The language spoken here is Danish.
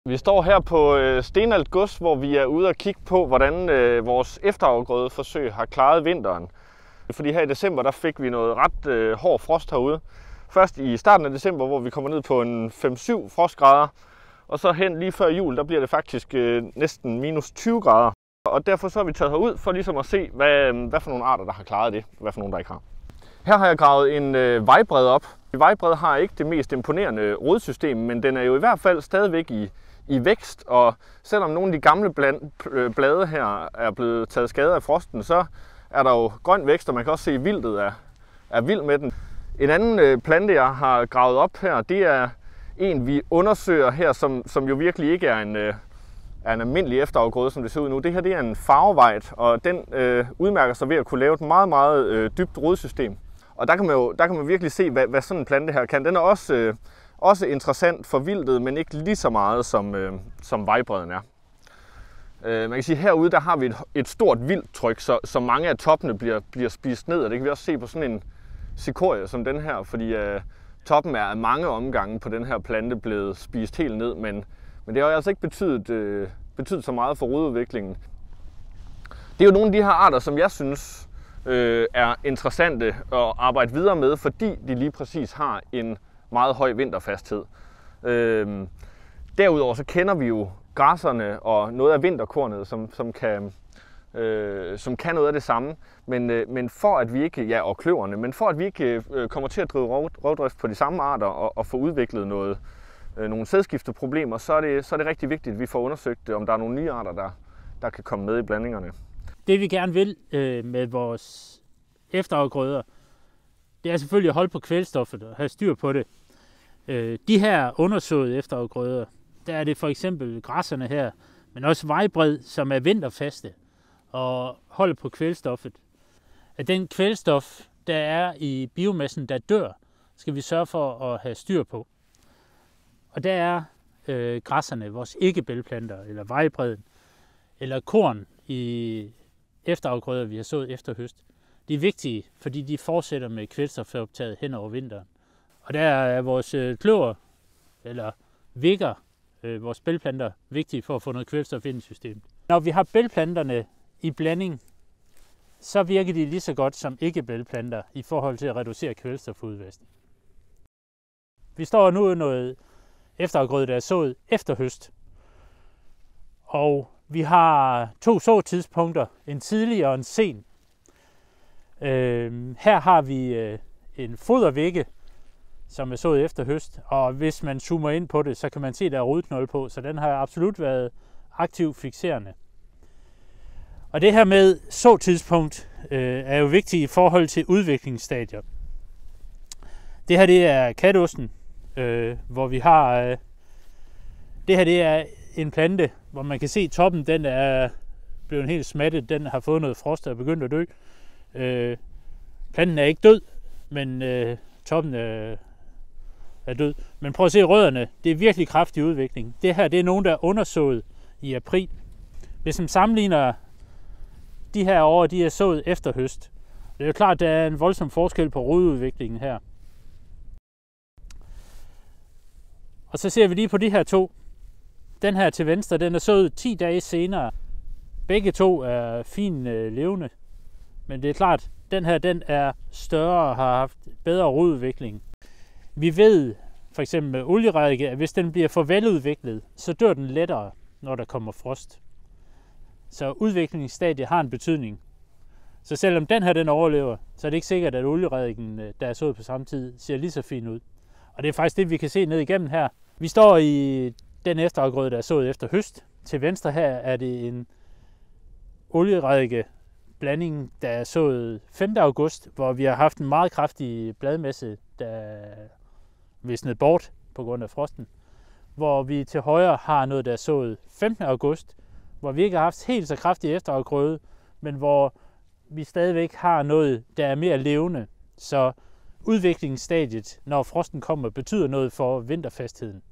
Vi står her på Stenalt Gods, hvor vi er ude og kigge på, hvordan vores efterafgrødeforsøg har klaret vinteren. Fordi her i december, der fik vi noget ret hård frost herude. Først i starten af december, hvor vi kommer ned på en 5-7 frostgrader. Og så hen lige før jul, der bliver det faktisk næsten minus 20 grader. Og derfor så har vi taget herud for ligesom at se, hvad for nogle arter, der har klaret det, og hvad for nogle, der ikke har. Her har jeg gravet en vejbred op. Vejbred har ikke det mest imponerende rodsystem, men den er jo i hvert fald stadigvæk i vækst, og selvom nogle af de gamle blade her er blevet taget skade af frosten, så er der jo grøn vækst, og man kan også se, at vildtet er vild med den. En anden plante, jeg har gravet op her, det er en, vi undersøger her, som jo virkelig ikke er en almindelig efterafgrøde, som det ser ud nu. Det her det er en farvevejt, og den udmærker sig ved at kunne lave et meget, meget dybt rodsystem. Og der kan man virkelig se, hvad sådan en plante her kan. Den er også interessant for vildtet, men ikke lige så meget som vejbredden er. Man kan sige, at herude der har vi et stort vildtryk, så mange af toppene bliver spist ned, og det kan vi også se på sådan en cikorie som den her, fordi toppen er af mange omgange på den her plante blevet spist helt ned, men det har altså ikke betydet så meget for rodudviklingen. Det er jo nogle af de her arter, som jeg synes er interessante at arbejde videre med, fordi de lige præcis har en meget høj vinterfasthed. Derudover så kender vi jo græsserne og noget af vinterkornet, som kan noget af det samme, men for at vi ikke, og kløverne, men for at vi ikke kommer til at drive rovdrift på de samme arter og få udviklet nogle sædskifteproblemer, så er det rigtig vigtigt, at vi får undersøgt, om der er nogle nye arter, der kan komme med i blandingerne. Det vi gerne vil med vores efterafgrøder, det er selvfølgelig at holde på kvælstoffet og have styr på det. De her undersåede efterafgrøder, der er det for eksempel græsserne her, men også vejbred, som er vinterfaste og holder på kvælstoffet. At den kvælstof, der er i biomassen, der dør, skal vi sørge for at have styr på. Og der er græsserne, vores ikke-bælgplanter, eller vejbredden, eller korn i efterafgrøder, vi har sået efter høst. De er vigtige, fordi de fortsætter med kvælstofoptaget hen over vinteren. Og der er vores kløver, eller vigger, vores bælgplanter, vigtige for at få noget kvælstof ind i systemet. Når vi har bælgplanterne i blanding, så virker de lige så godt som ikke-bælgplanter i forhold til at reducere kvælstofudvaskning. Vi står nu i noget efterafgrøde, der er sået efter høst. Og vi har 2 såtidspunkter, en tidlig og en sen. Her har vi en fodervægge, som er sået efter høst, og hvis man zoomer ind på det, så kan man se, at der er rodknolde på, så den har absolut været aktivt fikserende. Og det her med såtidspunkt er jo vigtigt i forhold til udviklingsstadier. Det her det er katosten, hvor vi har... det her det er en plante, hvor man kan se, at toppen den er blevet helt smattet, den har fået noget frost og er begyndt at dø. Planten er ikke død, men toppen er død. Men prøv at se rødderne, det er virkelig kraftig udvikling. Det her det er nogen, der er undersået i april. Hvis man sammenligner de her år, de er sået efter høst. Det er jo klart, at der er en voldsom forskel på rodudviklingen her. Og så ser vi lige på de her 2. Den her til venstre, den er sået 10 dage senere. Begge 2 er fint levende. Men det er klart, den her den er større og har haft bedre rodudvikling. Vi ved for eksempel med olieredike, at hvis den bliver for veludviklet, så dør den lettere, når der kommer frost. Så udviklingsstadiet har en betydning. Så selvom den her den overlever, så er det ikke sikkert, at olierediken, der er sået på samme tid, ser lige så fin ud. Og det er faktisk det, vi kan se ned igennem her. Vi står i den efterafgrøde, der er sået efter høst. Til venstre her er det en olieredike blanding, der er sået 5. august, hvor vi har haft en meget kraftig bladmasse, der visnede bort på grund af frosten. Hvor vi til højre har noget, der er sået 15. august, hvor vi ikke har haft helt så kraftig efterafgrøde, men hvor vi stadigvæk har noget, der er mere levende. Så udviklingsstadiet, når frosten kommer, betyder noget for vinterfastheden.